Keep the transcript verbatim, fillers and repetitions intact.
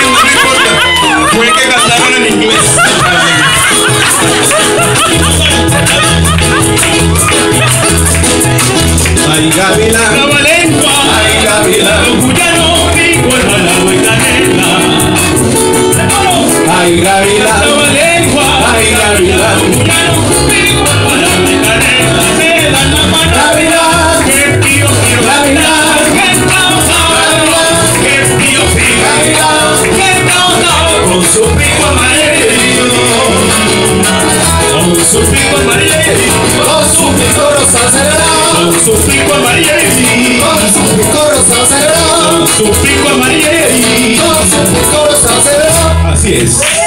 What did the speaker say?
entiendo, no importa. Fue que cantaron en inglés. Ay, gavilán, Trabalengua, ay, gavilán, cuyano, rico, hermano y canela. ay, gavilán, Trabalengua, ay, gavilán, cuyano, rico, hermano y canela. Me dan la mano, gavilán, que pío, pío, gavilán, que causa, que pío, pío, gavilán, que causa, con su pico amarillo, con su pico amarillo, con su pico rosa acelerado, con su pico amarillo, con su pico rosa acelerado, con su pico amarillo. con su pico rosa acelerado. Así es.